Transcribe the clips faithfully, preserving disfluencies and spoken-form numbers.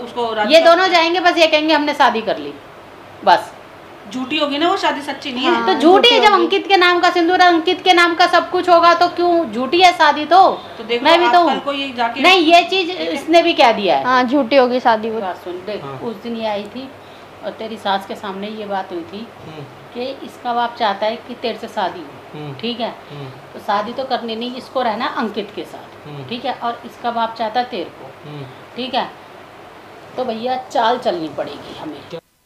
उसको ये दोनों जाएंगे, बस ये कहेंगे हमने शादी कर ली, बस। झूठी होगी ना वो शादी, सच्ची नहीं हाँ, है। तो झूठी है। जब अंकित के नाम का सिंदूर, अंकित के नाम का सब कुछ होगा तो क्यों झूठी है शादी? तो, तो देखो, मैं भी तो कल को ये जाके नहीं, ये चीज इसने भी कह दिया है। हाँ, झूठी होगी शादी। वो बात सुन देख, हाँ। उस दिन ये आई थी और तेरी सास के सामने ये बात हुई थी कि इसका बाप चाहता है कि तेरे से शादी हो, ठीक है, तो शादी तो करनी नहीं, इसको रहना अंकित के साथ, ठीक है, और इसका बाप चाहता है तेरे को, ठीक है, तो भैया चाल चलनी पड़ेगी हमें।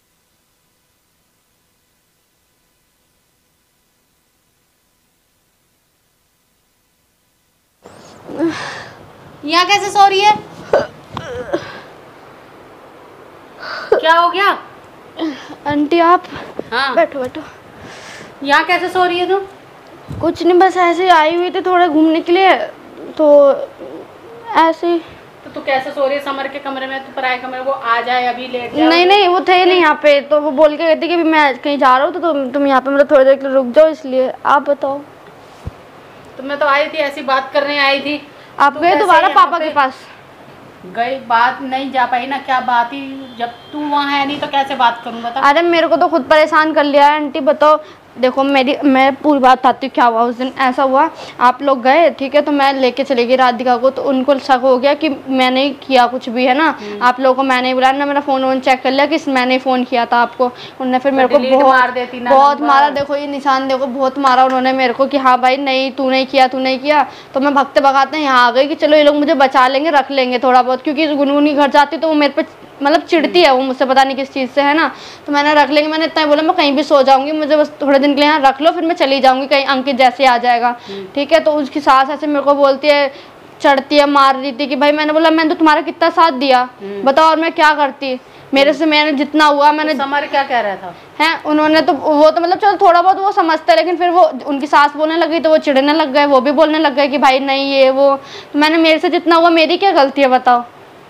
यहाँ कैसे सो रही है? क्या हो गया? आंटी आप हाँ, बैठो बैठो। यहाँ कैसे सो रही है तुम? कुछ नहीं, बस ऐसे आई हुई थी थोड़ा घूमने के लिए, तो ऐसे। तो तू कैसे सो रही है समर के कमरे में? तू पराए कमरे, वो आ जाए अभी लेट जाए। नहीं नहीं, वो थे नहीं यहाँ पे, तो वो बोल के कहती कि मैं कहीं जा रहा हूँ, तो तुम तुम यहाँ पे मतलब थोड़ी देर के लिए रुक जाओ, इसलिए। आप बताओ। तो मैं तो आई थी, ऐसी बात करने आई थी। आप गए दोबारा पापा के पास? गई, बात नहीं जा पाई ना। क्या बात ही, जब तू वहाँ है नहीं तो कैसे बात करूँ बता। अरे मेरे को तो खुद परेशान कर लिया है आंटी। बताओ, देखो मेरी मैं पूरी बात बताती हूँ क्या हुआ उस दिन। ऐसा हुआ, आप लोग गए, ठीक है, तो मैं लेके चली गई राधिका को, तो उनको शक हो गया कि मैंने किया कुछ भी, है ना। आप लोगों को मैंने बुलाया ना, मेरा फ़ोन वोन चेक कर लिया कि मैंने फ़ोन किया था आपको। उन्होंने फिर मेरे को बहुत मार देती ना, बहुत मारा। देखो ये निशान देखो, बहुत मारा उन्होंने मेरे को कि हाँ भाई नहीं, तू नहीं किया, तू नहीं किया। तो मैं भगते भगाते यहाँ आ गई कि चलो ये लोग मुझे बचा लेंगे, रख लेंगे थोड़ा बहुत, क्योंकि गुनगुनी घर जाती तो वो मेरे पे मतलब चिढ़ती है, वो मुझसे पता नहीं किस चीज़ से, है ना। तो मैंने रख लेंगे, मैंने इतना ही बोला मैं कहीं भी सो जाऊंगी, मुझे बस थोड़े दिन के लिए यहाँ रख लो, फिर मैं चली जाऊंगी कहीं, अंकित जैसे आ जाएगा, ठीक है। तो उसकी सास ऐसे मेरे को बोलती है, चढ़ती है, मार रही थी कि भाई, मैंने बोला मैंने तो तुम्हारा कितना साथ दिया, बताओ और मैं क्या करती, मेरे से मैंने जितना हुआ मैंने। तो समर क्या कह रहा था? है उन्होंने तो वो तो मतलब चलो थोड़ा बहुत वो समझते, लेकिन फिर वो उनकी सास बोलने लगी तो वो चिढ़ने लग गए, वो भी बोलने लग गए कि भाई नहीं ये वो। तो मैंने, मेरे से जितना हुआ, मेरी क्या गलती है बताओ,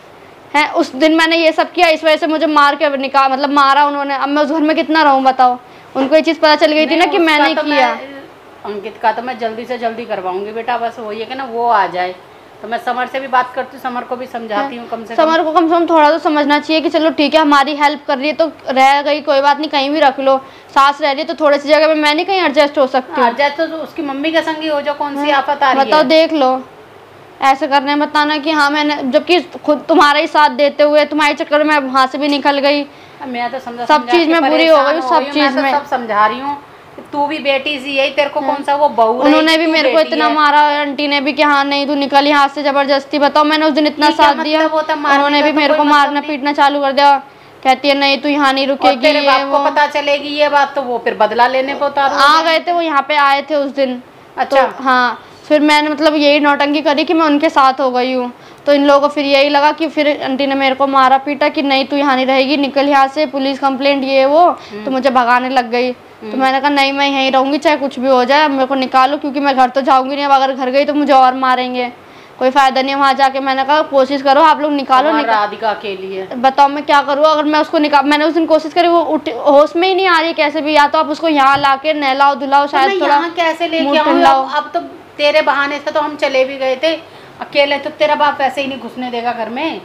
है। उस दिन मैंने ये सब किया, इस वजह से मुझे मार के निकाल, मतलब मारा उन्होंने। अब मैं उस घर में कितना रहूं बताओ। उनको ये चीज़ पता चल गई थी ना कि मैंने तो किया। मैं, अंकित का तो मैं जल्दी से जल्दी करवाऊंगी बेटा, बस वही है कि ना वो आ जाए। तो मैं समर से भी बात करती हूँ, समर को भी समझाती हूँ, कम से कम समर को कम से कम थोड़ा तो समझना चाहिए कि चलो ठीक है, हमारी हेल्प कर रही है तो रह गई, कोई बात नहीं, कहीं भी रख लो। सास रह रही है तो थोड़ी सी जगह में मैं नहीं कहीं एडजस्ट हो सकती हूँ। एडजस्ट तो उसकी मम्मी के संगी हो जो, कौन सी आफत आ रही है बताओ, देख लो ऐसे करने बताना कि हाँ मैंने, जबकि खुद तुम्हारा ही साथ देते हुए तुम्हारे चक्कर में वहाँ से भी निकल गई। मैं तो समझा सब चीज में बुरी हो गई, सब चीज में सब समझा रही हूँ। तू भी बेटी सी है, तेरे को कौन सा वो बहू। उन्होंने भी मेरे को इतना मारा, आंटी ने भी कि हाँ नहीं तू निकल यहाँ से जबरदस्ती। बताओ, मैंने उस दिन इतना साथ दिया, उन्होंने भी मेरे को मारना पीटना चालू कर दिया। कहती है नहीं तू यहाँ नहीं रुकेगी, तेरे बाप को पता चलेगी ये बात तो वो फिर बदला लेने को उतारू। आ गए थे वो, यहाँ पे आए थे उस दिन। अच्छा हाँ, फिर मैंने मतलब यही नौटंकी करी कि मैं उनके साथ हो गई हूँ। तो इन लोगों को फिर यही लगा कि फिर आंटी ने मेरे को मारा पीटा कि नहीं तू यहाँ नहीं रहेगी, निकल यहाँ से, पुलिस कंप्लेंट ये वो। तो मुझे भगाने लग गई। तो मैंने कहा नहीं, मैं यहीं रहूंगी चाहे कुछ भी हो जाए, मेरे को निकालो, क्योंकि मैं घर तो जाऊंगी नहीं। अब अगर घर गई तो मुझे और मारेंगे, कोई फायदा नहीं है वहाँ जाके। मैंने कहा कोशिश करो आप लोग, निकालो। राधिका के लिए बताओ मैं क्या करूँ अगर मैं उसको निकाल। मैंने उस दिन कोशिश करी, वो उठ होश में ही नहीं आ रही कैसे भी। या तो आप उसको यहाँ ला के नहलाओ धुलाओ, शायद थोड़ा कैसे लेके आऊँ। अब तो तेरे बहाने से तो हम चले भी गए थे अकेले, तो तेरा बाप वैसे ही नहीं घुसने देगा घर में।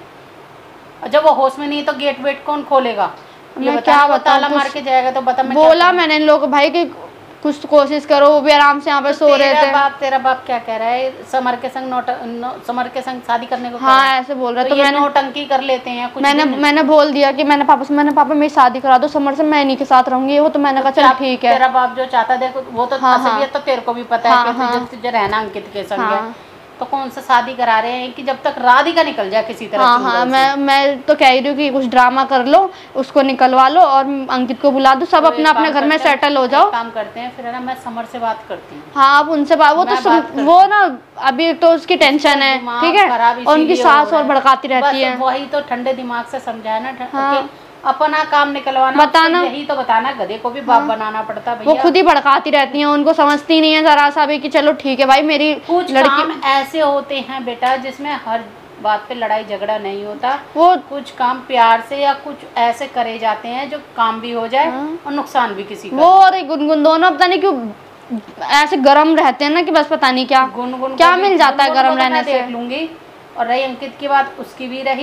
और जब वो होश में नहीं तो गेट वेट कौन खोलेगा? मैं क्या बताऊं, ताला मार के जाएगा तो बता। मैं बोला मैंने इन लोगों को भाई कि कुछ तो कोशिश करो, वो भी आराम से यहाँ पे सो रहे थे। बाप तेरा बाप क्या कह रहा है? समर के संग नोट नो, समर के संग शादी करने को हाँ ऐसे बोल रहा है। तो, तो मैंने नोटंकी कर लेते हैं कुछ। मैंने मैंने बोल दिया कि मैंने पापा से, मैंने पापा मेरी शादी करा दो समर से, मैं इन्हीं के साथ रहूंगी। वो तो मैंने कहा चल ठीक है। तेरा बाप जो चाहता देखो वो तो असलियत तो तेरे को भी पता है कि तुझे रहना अंकित के संग है। तो कौन सा शादी करा रहे हैं कि जब तक राधिका निकल जाए किसी तरह। हाँ हाँ, मैं मैं तो कह रही हूँ कि कुछ ड्रामा कर लो, उसको निकलवा लो और अंकित को बुला दो, सब अपने अपने घर में सेटल हो जाओ। काम करते हैं फिर, है ना, मैं समर से बात करती हूँ। हाँ आप उनसे बात, वो तो वो ना अभी तो उसकी टेंशन है, ठीक है, और उनकी सास और भड़काती रहती है। वही तो ठंडे दिमाग से समझाया ना, अपना काम निकलवाना, बताना, यही तो बताना। गधे को भी बाप हाँ। बनाना पड़ता भैया। वो खुद ही भड़काती रहती हैं, उनको समझती नहीं है जरा सा भी कि चलो ठीक है भाई मेरी कुछ काम ऐसे होते हैं बेटा जिसमें हर बात पे लड़ाई झगड़ा नहीं होता। वो कुछ काम प्यार से या कुछ ऐसे करे जाते हैं जो काम भी हो जाए हाँ। और नुकसान भी किसी का। वो और गुनगुन दोनों पता नहीं क्यों ऐसे गर्म रहते हैं ना कि बस पता नहीं क्या गुनगुन क्या मिल जाता है गर्म रहने से। देख लूंगी। और रही अंकित की बात, उसकी भी रही,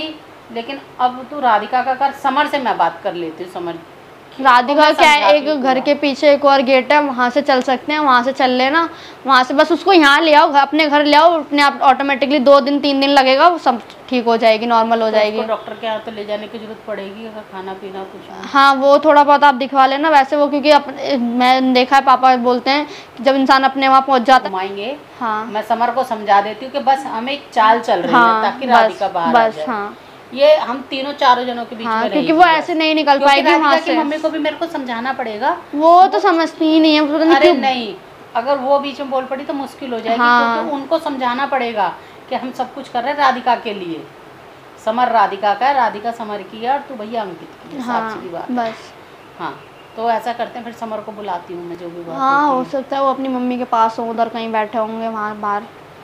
लेकिन अब तू राधिका का कर, समर से मैं बात कर लेती हूँ। समर राधिका क्या है, एक घर के पीछे एक और गेट है, वहाँ से चल सकते हैं, वहाँ से चल लेना, वहाँ से बस उसको यहाँ ले आओ, अपने घर ले आओ, अपने आप ऑटोमेटिकली दो दिन तीन दिन लगेगा, वो सब ठीक हो जाएगी, नॉर्मल हो जाएगी। तो डॉक्टर के यहाँ तो ले जाने की जरूरत पड़ेगी अगर खाना पीना कुछ? हाँ वो थोड़ा बहुत आप दिखवा लेना वैसे वो, क्योंकि अप, मैं देखा है पापा बोलते हैं कि जब इंसान अपने वहाँ पहुँच जाता है। घुमाएंगे। हाँ मैं समर को समझा देती हूँ कि बस हमें एक चाल चल रही हाँ, है ताकि राधिका बाहर आ बस जाए। हाँ ये हम तीनों चारों जनों के बीच हाँ, में क्योंकि वो ऐसे नहीं निकल पाएगी वहाँ से। मम्मी को भी मेरे को समझाना पड़ेगा, वो तो समझती ही नहीं है। पता नहीं अरे क्यों। नहीं, अगर वो बीच में बोल पड़ी तो मुश्किल हो जाएगी। हाँ। क्योंकि उनको समझाना पड़ेगा कि हम सब कुछ कर रहे हैं राधिका के लिए। समर राधिका का है, राधिका समर की है और तू भैया अंकित की है। हाँ, साक्षी की बात। बस हाँ तो ऐसा करते हैं, फिर समर को बुलाती हूँ मैं, जो भी बात हाँ हो होती है। सकता है वो अपनी मम्मी के पास हो, उधर कहीं बैठे होंगे वहाँ बाहर।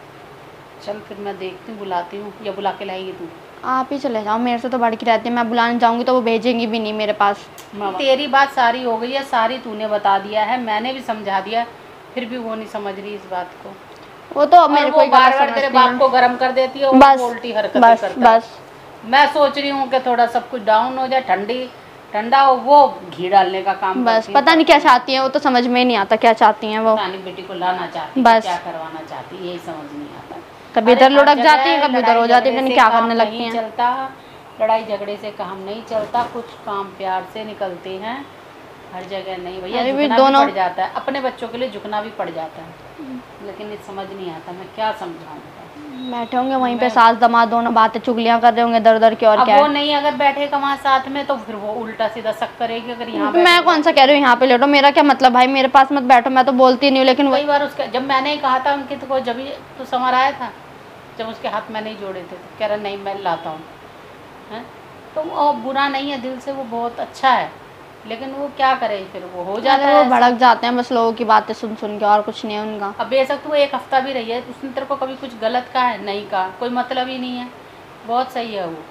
चल फिर मैं देखती हूँ, बुलाती हूँ, या बुला के लाएगी तू? आप ही चले जाओ, मेरे से तो बढ़ के रहती है, मैं बुलाने जाऊंगी तो वो भेजेंगी भी नहीं मेरे पास। तेरी बात सारी हो गई है, सारी तूने बता दिया है, मैंने भी समझा दिया, फिर भी वो नहीं समझ रही इस बात को। वो तो मेरे को बार बार तेरे बाप को गर्म कर देती है, बस उल्टी हरकतें बस करता है। बस मैं सोच रही हूँ कि थोड़ा सब कुछ डाउन हो जाए, ठंडी ठंडा हो, वो घी डालने का काम बस पता नहीं क्या चाहती है वो, तो समझ में नहीं आता क्या चाहती हैं वो। रानी बेटी को लाना चाहती है, बस क्या करवाना चाहती है, यही समझ नहीं आता। कभी इधर लुढ़क जाती है, कभी उधर हो जाती है, क्या करने लगती हैं। चलता लड़ाई झगड़े से काम नहीं चलता, कुछ काम प्यार से निकलते हैं, हर जगह नहीं भैया। झुकना भी दोनों पड़ जाता है, अपने बच्चों के लिए झुकना भी पड़ जाता है, लेकिन ये समझ नहीं आता, मैं क्या समझाऊँ। बैठे होंगे वहीं पे सास दमाद दोनों बातें चुगलियां कर रहे होंगे दर दर के। और क्या वो नहीं, अगर बैठेगा वहाँ साथ में तो फिर वो उल्टा सीधा शक करेगी। अगर यहाँ मैं कौन सा कह रही हूँ यहाँ पे लेटो, मेरा क्या मतलब भाई, मेरे पास मत बैठो, मैं तो बोलती नहीं हूँ। लेकिन कई बार उसका जब मैंने कहा था अंकित को, जब तो समर आया था, जब उसके हाथ मैंने ही जोड़े थे, तो कह रहा नहीं मैं लाता हूँ। तो वो बुरा नहीं है दिल से, वो बहुत अच्छा है, लेकिन वो क्या करे, फिर वो हो जाता है, वो भड़क जाते हैं बस लोगों की बातें सुन सुन के, और कुछ नहीं है उनका। अब बेशक तो वो एक हफ्ता भी रही है, उसने तेरे को कभी कुछ गलत कहा है? नहीं कहा, कोई मतलब ही नहीं है, बहुत सही है वो।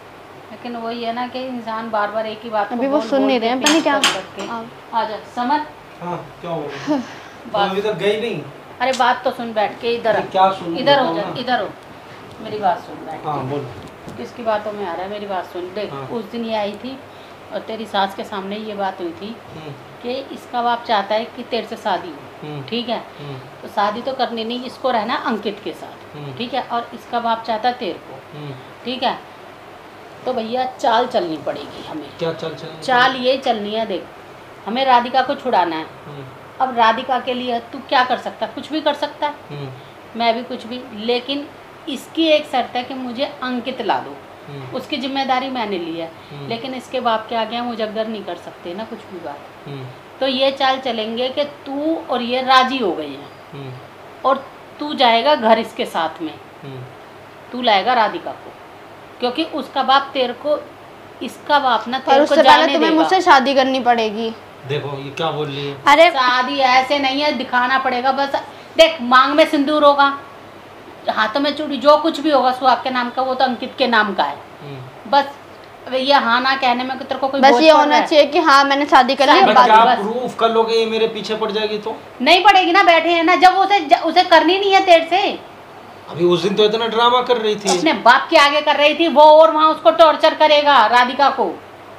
लेकिन वही है ना कि इंसान बार बार एक ही बात अभी वो सुन नहीं रहे हैं, पता नहीं क्या। आ जा समझ। हाँ क्या हो गया? तुम अभी तक गई नहीं? अरे बात तो सुन बैठ के, इधर क्या सुन? इधर हो जा, इधर हो, मेरी बात सुन बैठ। हाँ बोल। किसकी बातों में आ रहा है, मेरी बात सुन। देख हाँ। उस दिन ये आई थी और तेरी सास के सामने ये बात हुई थी कि इसका बाप चाहता है कि तेरे से शादी हो, ठीक है? तो शादी तो करनी नहीं, इसको रहना अंकित के साथ, ठीक है? और इसका बाप चाहता है तेरे को, ठीक है? तो भैया चाल चलनी पड़ेगी हमें। क्या चाल चलनी? चाल ये चलनी है, देख हमें राधिका को छुड़ाना है। अब राधिका के लिए तू क्या कर सकता है? कुछ भी कर सकता है, मैं भी कुछ भी, लेकिन इसकी एक शर्त है कि मुझे अंकित ला दो। उसकी जिम्मेदारी मैंने ली है, लेकिन इसके बाप के आगे हम उजागर नहीं कर सकते ना कुछ भी बात। तो ये चाल चलेंगे कि तू और ये राजी हो गए हैं, और तू जाएगा घर इसके साथ में, तू लाएगा राधिका को, क्योंकि उसका बाप तेरे को, इसका बाप ना तेरे को जाने देगा। तुम्हें मुझसे शादी करनी पड़ेगी। देखो ये क्या बोल रही है। अरे शादी ऐसे नहीं है, दिखाना पड़ेगा बस। देख मांग में सिंदूर होगा, हाथों में चूड़ी, जो कुछ भी होगा सुहाग के नाम का, वो तो अंकित के नाम का है। बस ये हाँ ना कहने में तेरे को कोई बस ये होना चाहिए कि हाँ मैंने शादी कर ली। क्या प्रूफ कर लोगे ये मेरे पीछे पड़ जाएगी? तो नहीं पड़ेगी ना, बैठे हैं ना। जब उसे उसे करनी नहीं है तेरे से। अभी उस दिन तो इतना ड्रामा कर रही थी, अपने बाप के आगे कर रही थी वो, और वहाँ उसको टॉर्चर करेगा राधिका को।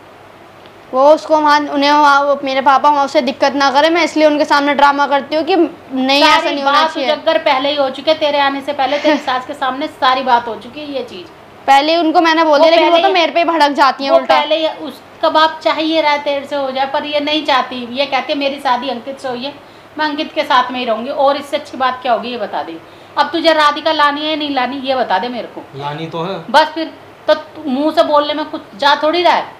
वो उसको वहाँ उन्हें वहाँ मेरे पापा वहाँ उसे दिक्कत ना करे, मैं इसलिए उनके सामने ड्रामा करती हूँ कि नहीं ऐसा नहीं होना चाहिए। उजागर पहले ही हो चुके, तेरे आने से पहले तेरी सास के सामने सारी बात हो चुकी है। ये चीज पहले उनको मैंने बोल दिया, लेकिन वो तो मेरे पे भड़क जाती है उल्टा। पहले उसका बाप चाहिए रहा तेरे से हो जाए, पर ये नहीं चाहती। ये कहती है मेरी शादी अंकित से हुई है, मैं अंकित के साथ में ही रहूंगी, और इससे अच्छी बात क्या होगी ये बता दे। अब तुझे राधिका लानी है नहीं लानी ये बता दे मेरे को। लानी तो है। बस फिर तो मुंह से बोलने में कुछ जा थोड़ी रहा है।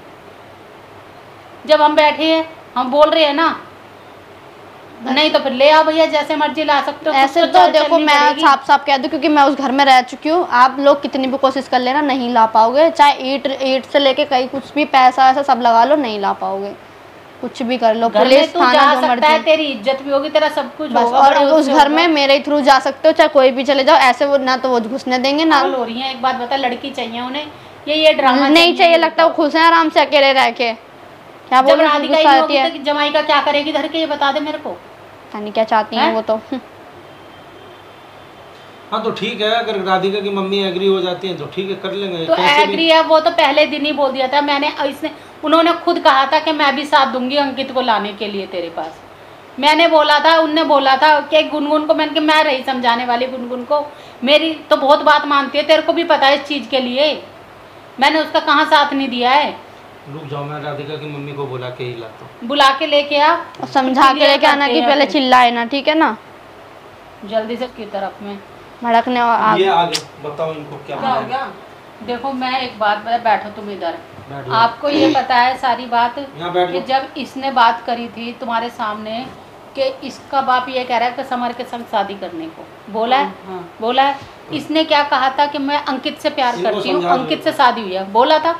जब हम बैठे हैं हम बोल रहे हैं ना, नहीं तो फिर ले आओ भैया, जैसे मर्जी ला सकते हो। ऐसे तो देखो मैं साफ साफ कह दूं, क्योंकि मैं उस घर में रह चुकी हूँ। आप लोग कितनी भी कोशिश कर लेना नहीं ला पाओगे, चाहे ईट ईट से लेके कहीं कुछ भी पैसा ऐसा सब लगा लो, नहीं ला पाओगे। कुछ भी कर लो, पुलिस थाना जो मर्जी, तेरी इज्जत भी होगी, तेरा सब कुछ होगा। और उस घर में मेरे थ्रू जा सकते हो, चाहे कोई भी चले जाओ। ऐसे वो ना तो वो घुसने देंगे ना। हो रही है, एक बात बता, लड़की चाहिए उन्हें, ये ये ड्रामा नहीं चाहिए। लगता है वो खुश है आराम से अकेले रह के। क्या बोल रही है? जमाई का क्या करेगी धर के, ये बता दे मेरे को। नहीं क्या चाहती हैं वो तो। हाँ तो ठीक है, अगर राधिका की मम्मी एग्री हो जाती है तो ठीक है, कर लेंगे। तो एग्री है, वो तो पहले दिन ही बोल दिया था मैंने। इसने उन्होंने खुद कहा था कि मैं भी साथ दूंगी अंकित को लाने के लिए तेरे पास। मैंने बोला था, उनने बोला था कि गुनगुन को, मैंने कि मैं रही समझाने वाली गुनगुन को, मेरी तो बहुत बात मानती है, तेरे को भी पता है इस चीज़ के लिए, मैंने उसका कहाँ साथ नहीं दिया है। रुक जाओ, मैं राधिका की मम्मी को बुला के ही लाता हूँ। बुला के लेके आ और समझा के लेके आना कि पहले चिल्लाए ना, ठीक है ना, जल्दी से की तरफ में भड़कने। और ये आगे बताओ इनको क्या क्या हो गया? देखो मैं एक बात बता, बैठो तुम इधर। आपको ये पता है सारी बात कि जब इसने बात करी थी तुम्हारे सामने कि इसका बाप ये कह रहा है कि समर के संग शादी करने को बोला है, हाँ। बोला है। इसने क्या कहा था कि मैं अंकित से प्यार करती हूँ, अंकित से शादी हुई है, बोला था,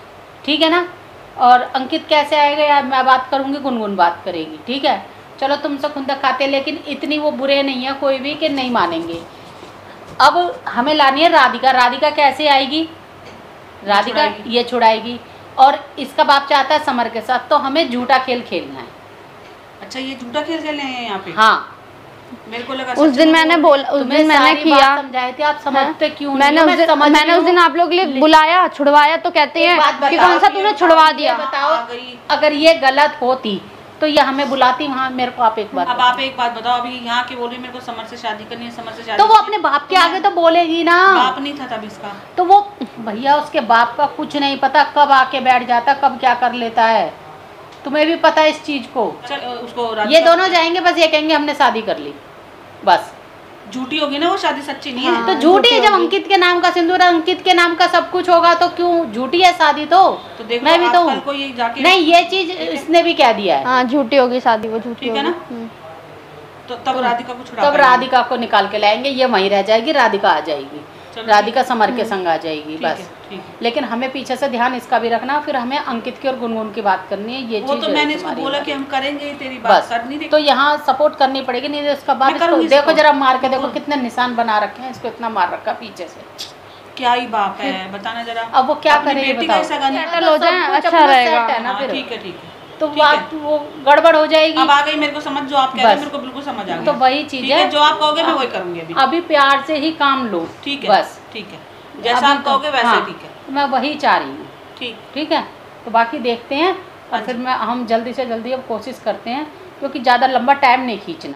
ठीक है ना। और अंकित कैसे आएगा यार, मैं बात करूँगी, गुनगुन बात करेगी, ठीक है। चलो तुमसे खुंदा खाते, लेकिन इतनी वो बुरे नहीं है कोई भी कि नहीं मानेंगे। अब हमें लानी है राधिका। राधिका कैसे आएगी, राधिका ये छुड़ाएगी। और इसका बाप चाहता है समर के साथ, तो हमें झूठा खेल खेलना है। अच्छा ये झूठा खेल खेल रहे हैं यहाँ पे? हाँ, मेरे को लगा उस दिन मैंने बोला, उस दिन मैंने किया, समझाए थे, आप समझते क्यों नहीं? मैंने उस दिन मैंने उस दिन आप लोग के लिए बुलाया, छुड़वाया, तो कहते हैं कि कौन सा तूने छुड़वा दिया। बताओ अगर ये गलत होती तो ये हमें बुलाती वहाँ। मेरे को आप एक बात, अब आप एक बात बताओ, अभी यहाँ के बोल रही मेरे को समर से शादी करनी है, समर से शादी, तो वो अपने बाप के आगे तो बोलेगी ना। बाप नहीं था तब इसका, तो वो भैया उसके बाप का कुछ नहीं पता, कब आके बैठ जाता, कब क्या कर लेता है, तुम्हें भी पता है इस चीज को। चल उसको ये दोनों जाएंगे बस, ये कहेंगे हमने शादी कर ली, बस। झूठी होगी ना वो शादी, सच्ची नहीं हाँ। है। तो झूठी है, जब अंकित के नाम का सिंदूर है, अंकित के नाम का सब कुछ होगा, तो क्यों झूठी है शादी? तो, तो देखो, मैं भी तो कल को ये जाके नहीं, ये चीज इसने भी कह दिया है। हाँ झूठी होगी शादी, वो झूठी ठीक है होगी। ना? हम्म। तो तब राधिका को छुड़ा, तब राधिका को निकाल के लाएंगे, ये वहीं रह जाएगी, राधिका आ जाएगी, चलो राधिका समर के संग आ जाएगी, ठीक है, बस। ठीक है। लेकिन हमें पीछे से ध्यान इसका भी रखना, फिर हमें अंकित की और गुनगुन की बात करनी है। ये वो चीज तो मैंने इसको तुम्हारी बोला है। कि हम करेंगे, तेरी बात बस करनी थी। तो यहाँ सपोर्ट करनी पड़ेगी, नहीं तो इसका बाप मैं इसको करूंगी देखो इसको। जरा मार के देखो कितने निशान बना रखे हैं, इसको इतना मार रखा पीछे से। क्या ही बाप है, बताना जरा। अब वो क्या अपनी करे ये बेटी का बताओ। ऐसा करना- तो सेटल हो सब जाए, कुछ अच्छा अपना रहेगा। सेट है ना हाँ, फिर। ठीक है, ठीक है। तो ठीक बात वो गड़बड़ हो जाएगी। अब आ गई मेरे को समझ, जो आप कह रहे हैं बस। मेरे को बिल्कुल समझ आ गया। तो वही चीज ठीक है, है, जो आप कहोगे मैं वही करूंगी अभी। अभी प्यार से ही काम लो, ठीक है, बस। ठीक है, जैसा अभी आप कहोगे वैसा हाँ, ठीक है। मैं वही चाह रही हूँ, ठीक, ठीक है। तो बाकी देखते हैं, और फिर मैं हम जल्दी से जल्दी अब कोशिश करते हैं, क्योंकि ज़्यादा लंबा टाइम नहीं खींचना।